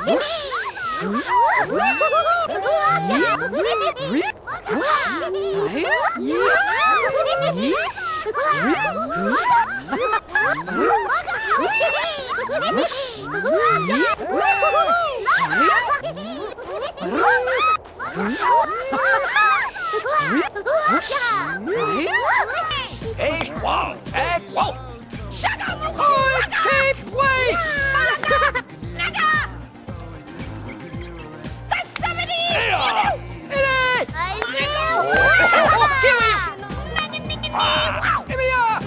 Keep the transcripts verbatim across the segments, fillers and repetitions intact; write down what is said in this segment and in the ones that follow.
Hey, whoa! Hey, whoa! Shut up! Oi, keep wait! Malaga! Laga! That's somebody! Hey! Hey! Give me up!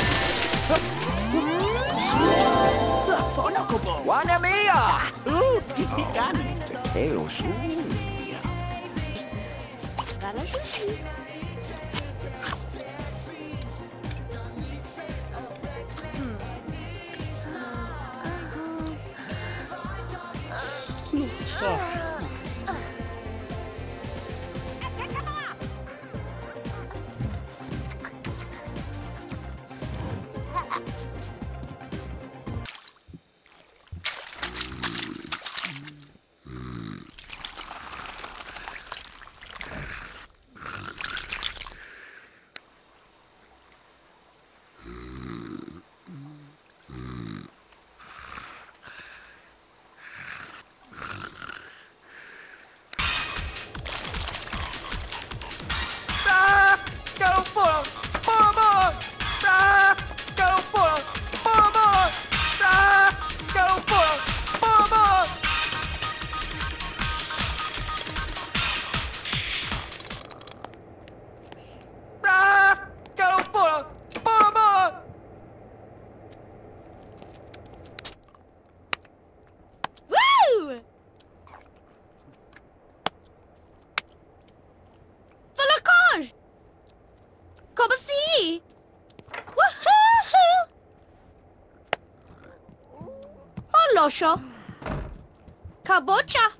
Wanna me up? Ooh, ikan. Pero suya. Para sushi. Losho. Kabocha.